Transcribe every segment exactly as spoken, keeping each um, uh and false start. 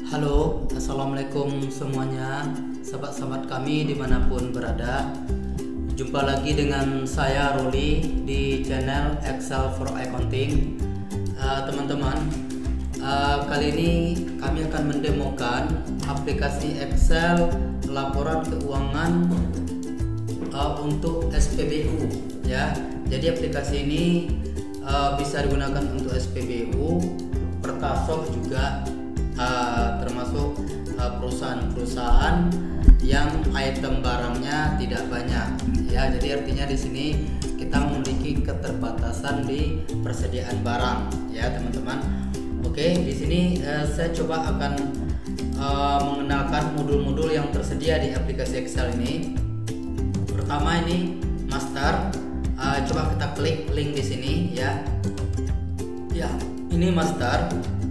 Halo, assalamualaikum semuanya, sahabat-sahabat kami dimanapun berada. Jumpa lagi dengan saya Ruli di channel Excel for Accounting. uh, Teman-teman, uh, kali ini kami akan mendemokan aplikasi Excel laporan keuangan uh, untuk S P B U ya. Jadi aplikasi ini uh, bisa digunakan untuk S P B U, Pertasok juga, uh, termasuk uh, perusahaan-perusahaan yang item barangnya tidak banyak ya. Jadi artinya di sini kita memiliki keterbatasan di persediaan barang ya teman-teman. Oke, di sini uh, saya coba akan uh, mengenalkan modul-modul yang tersedia di aplikasi Excel ini. Pertama ini master, uh, coba kita klik link di sini ya. Ya, ini master.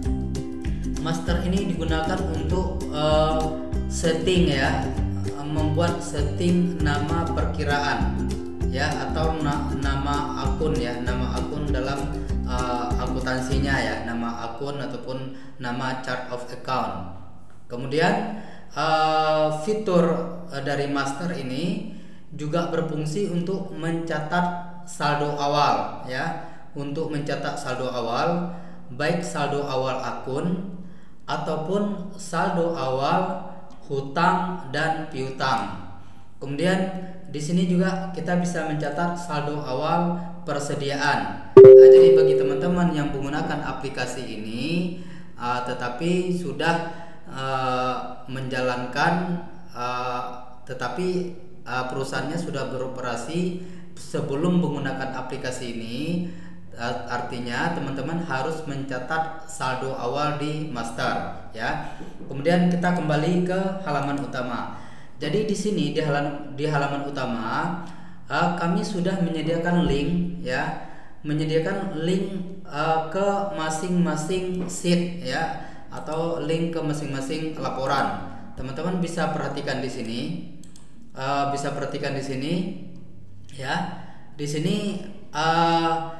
Master ini digunakan untuk uh, setting ya, membuat setting nama perkiraan ya, atau na nama akun ya, nama akun dalam uh, akuntansinya ya, nama akun ataupun nama chart of account. Kemudian uh, fitur uh, dari master ini juga berfungsi untuk mencatat saldo awal ya, untuk mencatat saldo awal, baik saldo awal akun ataupun saldo awal hutang dan piutang. Kemudian di sini juga kita bisa mencatat saldo awal persediaan. Nah, jadi bagi teman-teman yang menggunakan aplikasi ini uh, tetapi sudah uh, menjalankan uh, tetapi uh, perusahaannya sudah beroperasi sebelum menggunakan aplikasi ini, artinya teman-teman harus mencatat saldo awal di master ya. Kemudian kita kembali ke halaman utama. Jadi di sini di halaman di halaman utama uh, kami sudah menyediakan link ya, menyediakan link uh, ke masing-masing sheet ya, atau link ke masing-masing laporan. Teman-teman bisa perhatikan di sini, uh, bisa perhatikan di sini ya. Di sini uh,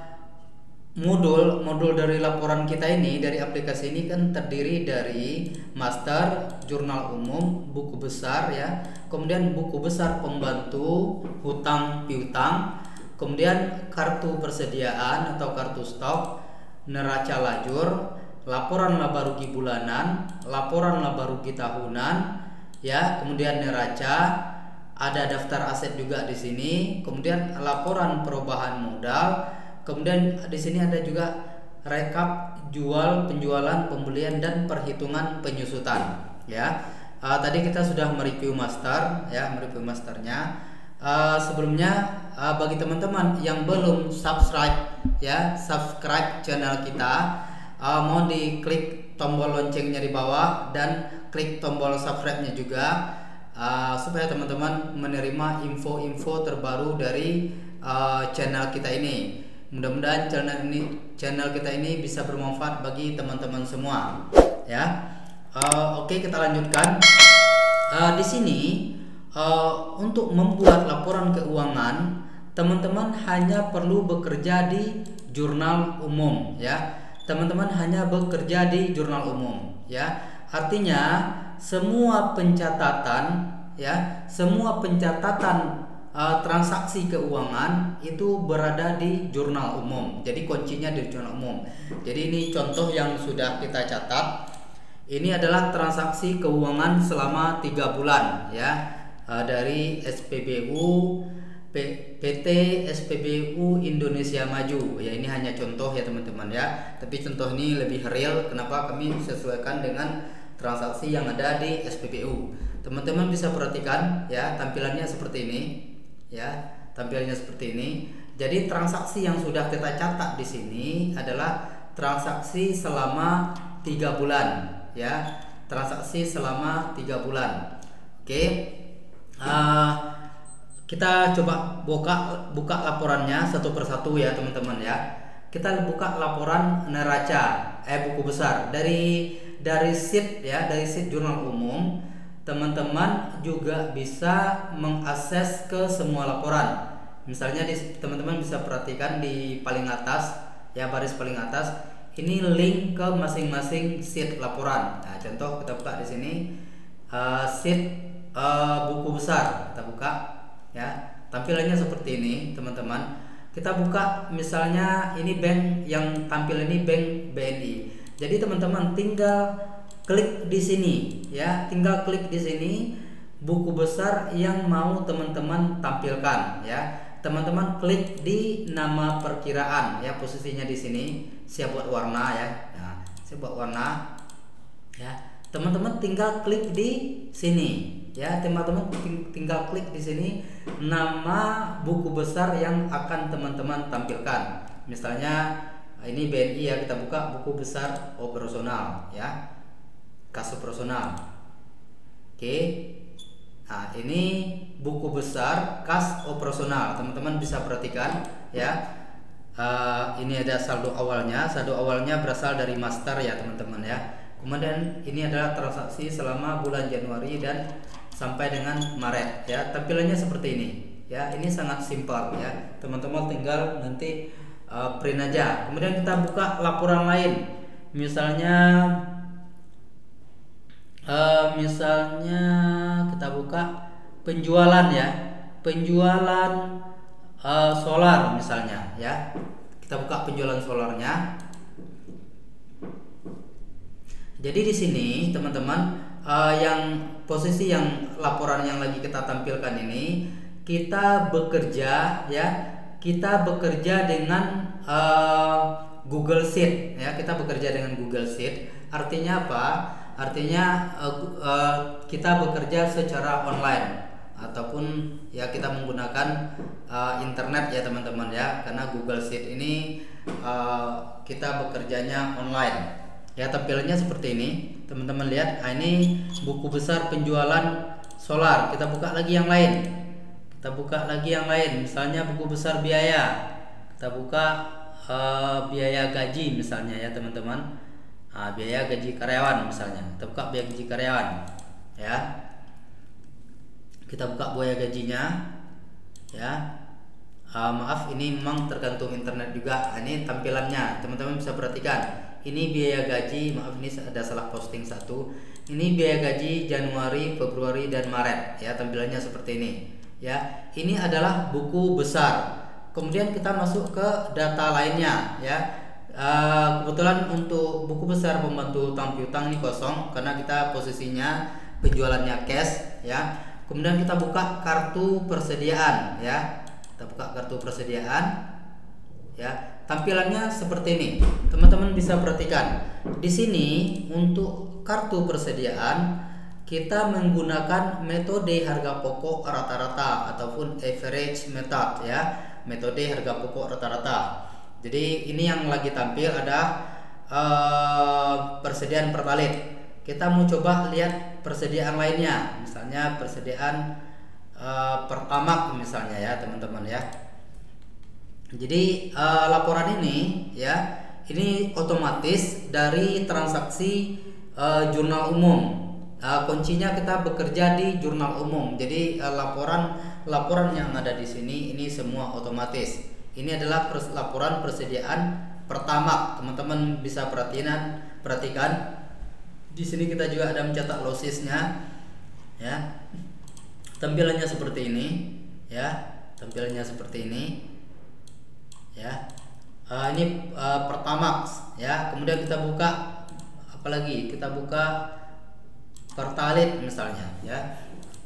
modul modul dari laporan kita ini, dari aplikasi ini kan terdiri dari master, jurnal umum, buku besar ya, kemudian buku besar pembantu, hutang piutang, kemudian kartu persediaan atau kartu stok, neraca lajur, laporan laba rugi bulanan, laporan laba rugi tahunan ya, kemudian neraca, ada daftar aset juga di sini, kemudian laporan perubahan modal. Kemudian di sini ada juga rekap jual, penjualan, pembelian dan perhitungan penyusutan ya. Uh, tadi kita sudah mereview master ya, mereview masternya. Uh, sebelumnya uh, bagi teman-teman yang belum subscribe ya, subscribe channel kita, uh, mohon diklik tombol loncengnya di bawah dan klik tombol subscribe-nya juga, uh, supaya teman-teman menerima info-info terbaru dari uh, channel kita ini. Mudah-mudahan channel ini channel kita ini bisa bermanfaat bagi teman-teman semua ya. Uh, Oke, okay, kita lanjutkan. Uh, di sini uh, untuk membuat laporan keuangan, teman-teman hanya perlu bekerja di jurnal umum ya. Teman-teman hanya bekerja di jurnal umum ya. Artinya semua pencatatan ya, semua pencatatan Uh, transaksi keuangan itu berada di jurnal umum. Jadi kuncinya di jurnal umum. Jadi ini contoh yang sudah kita catat. Ini adalah transaksi keuangan selama tiga bulan ya, uh, dari S P B U P, PT S P B U Indonesia Maju ya. Ini hanya contoh ya teman-teman ya, tapi contoh ini lebih real. Kenapa kami sesuaikan dengan transaksi yang ada di S P B U. Teman-teman bisa perhatikan ya, tampilannya seperti ini ya, tampilannya seperti ini. Jadi transaksi yang sudah kita catat di sini adalah transaksi selama tiga bulan ya, transaksi selama tiga bulan. Oke, uh, kita coba buka buka laporannya satu persatu ya teman-teman ya. Kita buka laporan neraca eh buku besar dari dari sheet ya, dari sheet jurnal umum. Teman-teman juga bisa mengakses ke semua laporan. Misalnya teman-teman bisa perhatikan di paling atas ya, baris paling atas ini link ke masing-masing sheet laporan. Nah, contoh kita buka di sini uh, sheet uh, buku besar, kita buka ya. Tampilannya seperti ini, teman-teman. Kita buka misalnya ini bank yang tampil ini bank B N I. Jadi teman-teman tinggal klik di sini ya, tinggal klik di sini buku besar yang mau teman-teman tampilkan ya. Teman-teman klik di nama perkiraan ya, posisinya di sini. Saya buat warna ya. Nah, saya buat warna ya. Teman-teman tinggal klik di sini ya. Teman-teman tinggal klik di sini nama buku besar yang akan teman-teman tampilkan. Misalnya ini B N I ya, kita buka buku besar operasional ya. Kas operasional. Oke. Nah, ini buku besar kas operasional. Teman-teman bisa perhatikan ya. Uh, ini ada saldo awalnya. Saldo awalnya berasal dari master ya, teman-teman ya. Kemudian ini adalah transaksi selama bulan Januari dan sampai dengan Maret ya. Tampilannya seperti ini ya. Ini sangat simpel ya. Teman-teman tinggal nanti uh, print aja. Kemudian kita buka laporan lain. Misalnya Uh, misalnya kita buka penjualan ya, penjualan uh, solar misalnya ya. Kita buka penjualan solarnya. Jadi di sini teman-teman, uh, yang posisi yang laporan yang lagi kita tampilkan ini, kita bekerja ya, kita bekerja dengan uh, Google Sheet ya. Kita bekerja dengan Google Sheet. Artinya apa? Artinya uh, uh, kita bekerja secara online ataupun ya kita menggunakan uh, internet ya, teman-teman ya. Karena Google Sheet ini uh, kita bekerjanya online. Ya, tampilannya seperti ini. Teman-teman lihat, nah, ini buku besar penjualan solar. Kita buka lagi yang lain. Kita buka lagi yang lain. Misalnya buku besar biaya. Kita buka uh, biaya gaji misalnya ya, teman-teman. Nah, biaya gaji karyawan misalnya. Kita buka biaya gaji karyawan ya. Kita buka biaya gajinya ya. Uh, maaf, ini memang tergantung internet juga. Ini tampilannya, teman-teman bisa perhatikan. Ini biaya gaji, maaf ini ada salah posting satu. Ini biaya gaji Januari, Februari dan Maret ya. Tampilannya seperti ini ya. Ini adalah buku besar. Kemudian kita masuk ke data lainnya ya. Uh, kebetulan untuk buku besar pembantu utang piutang ini kosong karena kita posisinya penjualannya cash ya. Kemudian kita buka kartu persediaan ya. Kita buka kartu persediaan ya. Tampilannya seperti ini. Teman-teman bisa perhatikan. Di sini untuk kartu persediaan kita menggunakan metode harga pokok rata-rata ataupun average method ya. Metode harga pokok rata-rata. Jadi ini yang lagi tampil ada uh, persediaan pertalit. Kita mau coba lihat persediaan lainnya, misalnya persediaan uh, pertamax misalnya ya, teman-teman ya. Jadi uh, laporan ini ya, ini otomatis dari transaksi uh, jurnal umum. Uh, kuncinya kita bekerja di jurnal umum. Jadi uh, laporan laporan yang ada di sini ini semua otomatis. Ini adalah pers laporan persediaan pertamax. Teman-teman bisa perhatian, perhatikan. Di sini kita juga ada mencetak lossesnya, ya. Tampilannya seperti ini, ya. Tampilannya seperti ini, ya. Uh, ini uh, pertamax, ya. Kemudian kita buka, apalagi kita buka pertalit misalnya, ya.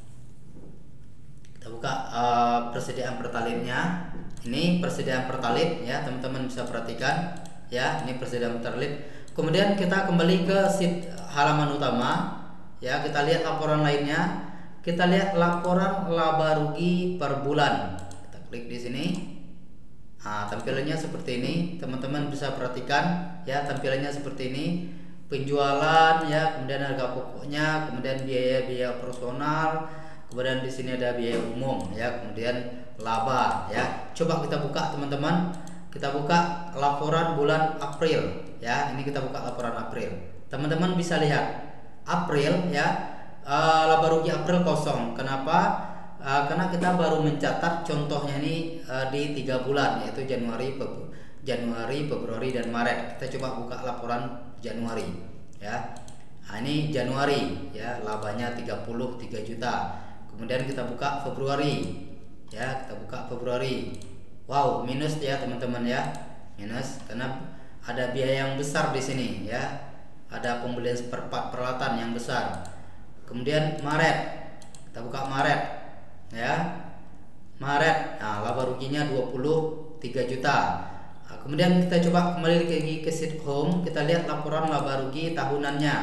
Kita buka uh, persediaan pertalitnya. Ini persediaan pertalit ya, teman-teman bisa perhatikan ya, ini persediaan pertalit. Kemudian kita kembali ke sheet halaman utama ya, kita lihat laporan lainnya. Kita lihat laporan laba rugi per bulan. Kita klik di sini. Nah, tampilannya seperti ini, teman-teman bisa perhatikan ya, tampilannya seperti ini. Penjualan ya, kemudian harga pokoknya, kemudian biaya-biaya operasional, kemudian di sini ada biaya umum ya, kemudian laba ya. Coba kita buka, teman-teman. Kita buka laporan bulan April ya. Ini kita buka laporan April. Teman-teman bisa lihat April ya, uh, laba rugi April kosong. Kenapa? Uh, karena kita baru mencatat contohnya ini uh, di tiga bulan, yaitu Januari, Februari, Januari, Februari, dan Maret. Kita coba buka laporan Januari ya. Nah, ini Januari ya, labanya tiga puluh tiga juta. Kemudian kita buka Februari ya, kita buka Februari. Wow, minus ya teman-teman ya. Minus karena ada biaya yang besar di sini ya. Ada pembelian seperempat peralatan yang besar. Kemudian Maret. Kita buka Maret ya. Maret. Nah, laba ruginya dua puluh tiga juta. Nah, kemudian kita coba kembali lagi ke sheet home, kita lihat laporan laba rugi tahunannya.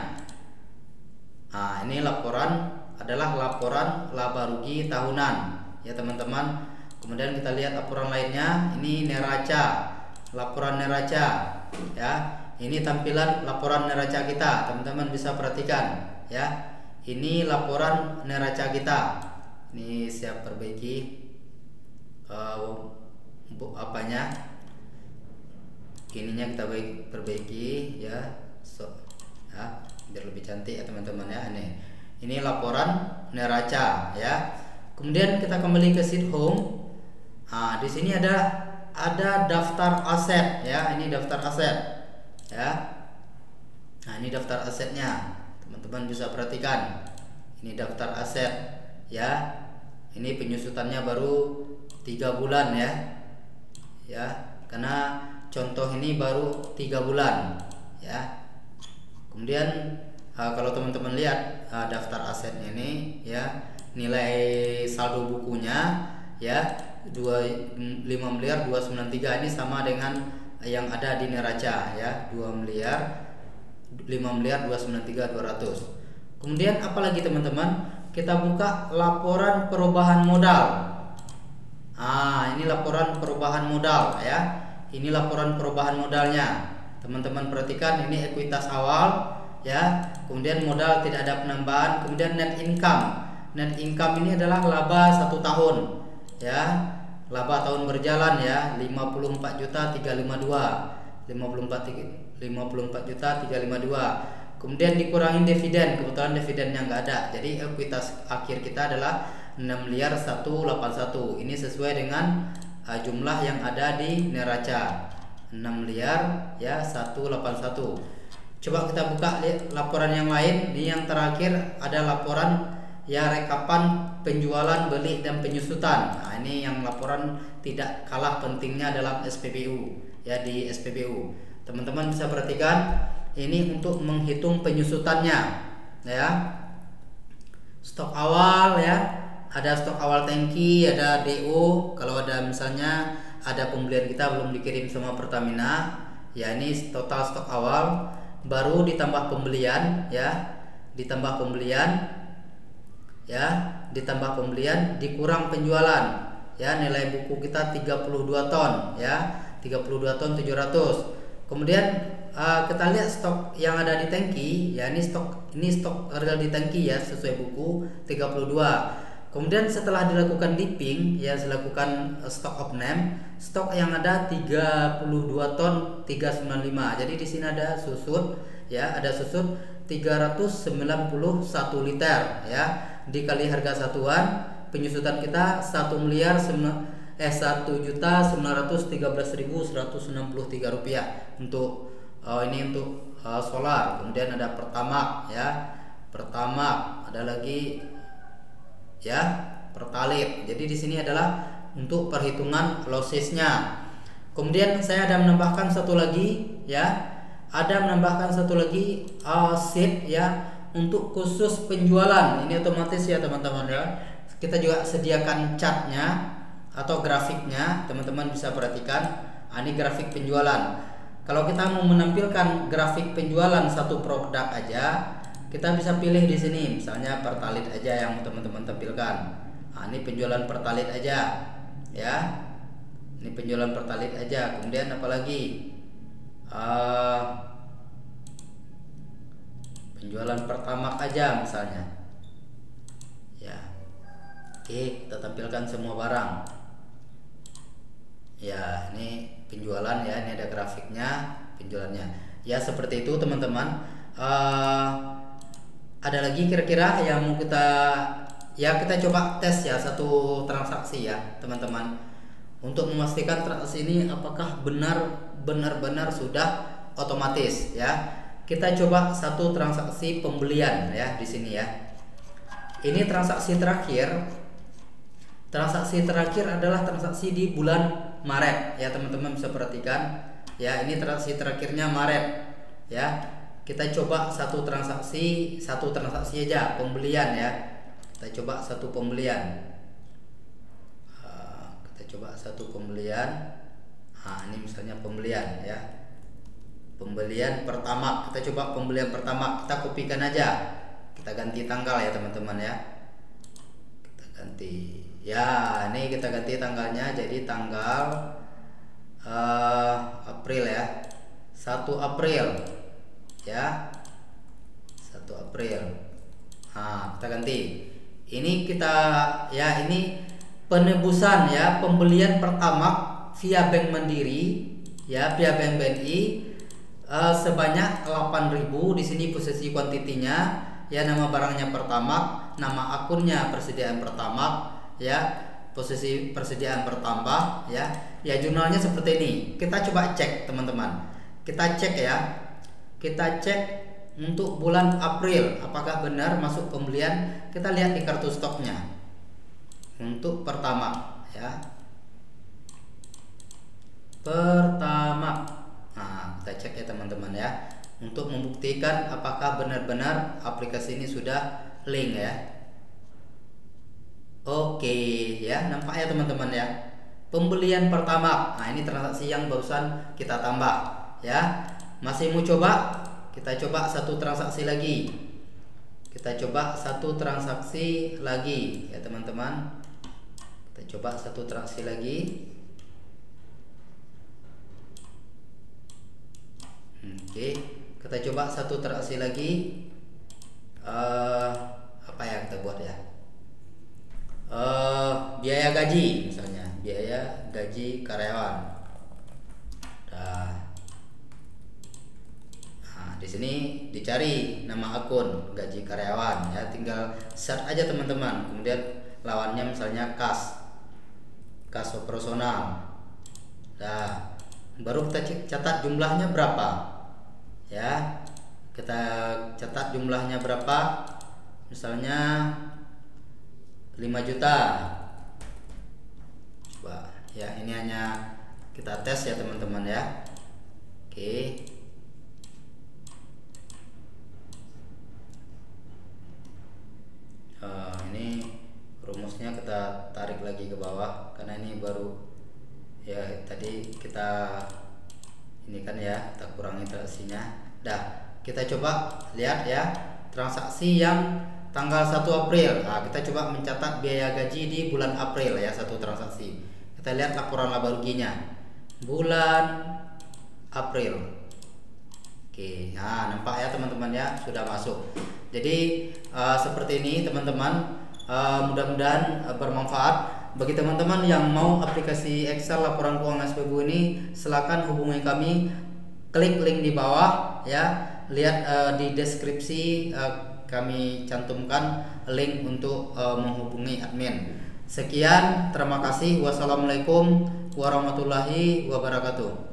Nah, ini laporan adalah laporan laba rugi tahunan ya teman-teman. Kemudian kita lihat laporan lainnya, ini neraca, laporan neraca ya. Ini tampilan laporan neraca kita, teman-teman bisa perhatikan ya. Ini laporan neraca kita. Ini siap perbaiki uh, apanya? Ininya kita perbaiki ya, so, ya biar lebih cantik ya teman-teman ya. Ini ini laporan neraca ya. Kemudian kita kembali ke sheet home. Nah, di sini ada ada daftar aset ya. Ini daftar aset ya. Nah, ini daftar asetnya, teman-teman bisa perhatikan. Ini daftar aset ya. Ini penyusutannya baru tiga bulan ya. Ya, karena contoh ini baru tiga bulan ya. Kemudian uh, kalau teman-teman lihat uh, daftar asetnya ini ya, nilai saldo bukunya ya lima miliar dua ratus sembilan puluh tiga, ini sama dengan yang ada di neraca ya, dua miliar lima miliar dua ratus sembilan puluh tiga dua ratus. Kemudian apalagi teman-teman, kita buka laporan perubahan modal. Ah, ini laporan perubahan modal ya. Ini laporan perubahan modalnya. Teman-teman perhatikan, ini ekuitas awal ya. Kemudian modal tidak ada penambahan. Kemudian net income. Net income ini adalah laba satu tahun ya. Laba tahun berjalan ya, lima puluh empat juta tiga ratus lima puluh dua. lima puluh empat juta tiga ratus lima puluh dua. Kemudian dikurangi dividen. Kebetulan dividennya nggak ada. Jadi ekuitas akhir kita adalah enam miliar seratus delapan puluh satu. Ini sesuai dengan Uh, jumlah yang ada di neraca, enam miliar ya seratus delapan puluh satu. Coba kita buka lihat laporan yang lain. Ini yang terakhir ada laporan ya, rekapan penjualan, beli, dan penyusutan. Nah, ini yang laporan tidak kalah pentingnya dalam S P B U ya. Di S P B U teman-teman bisa perhatikan, ini untuk menghitung penyusutannya ya. Stok awal ya, ada stok awal tangki, ada D O. Kalau ada misalnya ada pembelian kita belum dikirim sama Pertamina ya, ini total stok awal, baru ditambah pembelian ya, ditambah pembelian ya, ditambah pembelian dikurang penjualan ya. Nilai buku kita tiga puluh dua ton ya, tiga puluh dua ton tujuh ratus. Kemudian uh, kita lihat stok yang ada di tangki ya, ini stok ini stok real di tangki ya, sesuai buku tiga puluh dua. Kemudian setelah dilakukan dipping ya, dilakukan stock of name, stok yang ada tiga puluh dua ton tiga ratus sembilan puluh lima. Jadi di sini ada susut ya, ada susut tiga ratus sembilan puluh satu liter ya, dikali harga satuan penyusutan kita satu miliar eh satu juta sembilan ratus tiga belas ribu seratus enam puluh tiga rupiah untuk uh, ini untuk uh, solar. Kemudian ada Pertamax ya, Pertamax, ada lagi ya Pertalite. Jadi di sini adalah untuk perhitungan lossesnya. Kemudian saya ada menambahkan satu lagi ya, ada menambahkan satu lagi uh, sheet ya untuk khusus penjualan. Ini otomatis ya teman-teman ya. Kita juga sediakan chartnya atau grafiknya, teman-teman bisa perhatikan. Nah, ini grafik penjualan. Kalau kita mau menampilkan grafik penjualan satu produk aja, kita bisa pilih di sini, misalnya Pertalite aja yang teman-teman tampilkan. Nah, ini penjualan Pertalite aja, ya. Ini penjualan Pertalite aja. Kemudian apalagi uh, penjualan Pertamax aja misalnya, ya. Oke, kita tampilkan semua barang. Ya, ini penjualan ya. Ini ada grafiknya, penjualannya. Ya seperti itu teman-teman. Uh, Ada lagi kira-kira yang mau kita ya kita coba tes ya satu transaksi ya teman-teman. untuk memastikan transaksi ini apakah benar benar-benar sudah otomatis ya. Kita coba satu transaksi pembelian ya di sini ya. Ini transaksi terakhir. Transaksi terakhir adalah transaksi di bulan Maret ya, teman-teman bisa perhatikan ya. Ini transaksi terakhirnya Maret ya. Kita coba satu transaksi, satu transaksi aja pembelian ya. Kita coba satu pembelian. Uh, kita coba satu pembelian. Nah, ini misalnya pembelian ya. Pembelian pertama, kita coba pembelian pertama, kita kopikan aja, kita ganti tanggal ya teman-teman ya, kita ganti ya, ini kita ganti tanggalnya jadi tanggal uh, April ya, satu April ya, satu April. Nah, kita ganti ini, kita ya ini penebusan ya, pembelian pertama via Bank Mandiri ya, via Bank B N I. Uh, sebanyak delapan ribu. Di sini posisi kuantitinya ya, nama barangnya pertama, nama akunnya persediaan pertama ya, posisi persediaan bertambah ya. Ya, jurnalnya seperti ini. Kita coba cek teman-teman. Kita cek ya. Kita cek untuk bulan April apakah benar masuk pembelian. Kita lihat di kartu stoknya. Untuk pertama ya. Pertama. Nah, kita cek ya teman-teman ya, untuk membuktikan apakah benar-benar aplikasi ini sudah link ya. Oke ya, nampak ya teman-teman ya, pembelian pertama. Nah, ini transaksi yang barusan kita tambah ya. Masih mau coba? Kita coba satu transaksi lagi. Kita coba satu transaksi lagi ya teman-teman. Kita coba satu transaksi lagi. Oke, kita coba satu transaksi lagi. Uh, apa ya kita buat ya? Uh, biaya gaji misalnya, biaya gaji karyawan. Nah, nah di sini dicari nama akun gaji karyawan ya, tinggal search aja teman-teman. Kemudian lawannya misalnya kas, kas operasional. Nah, baru kita catat jumlahnya berapa ya, kita catat jumlahnya berapa, misalnya lima juta. Coba ya, ini hanya kita tes ya teman-teman ya. Oke, uh, ini rumusnya kita tarik lagi ke bawah karena ini baru ya, tadi kita ini kan ya, kita kurangi transaksinya. Dah, kita coba lihat ya transaksi yang tanggal satu April. Nah, kita coba mencatat biaya gaji di bulan April ya, satu transaksi. Kita lihat laporan laba ruginya bulan April. Oke, nah nampak ya teman-teman ya, sudah masuk. Jadi uh, seperti ini teman-teman, uh, mudah-mudahan uh, bermanfaat. Bagi teman-teman yang mau aplikasi Excel laporan keuangan S P B U ini, silakan hubungi kami, klik link di bawah ya, lihat uh, di deskripsi uh, kami cantumkan link untuk uh, menghubungi admin. Sekian, terima kasih. Wassalamualaikum warahmatullahi wabarakatuh.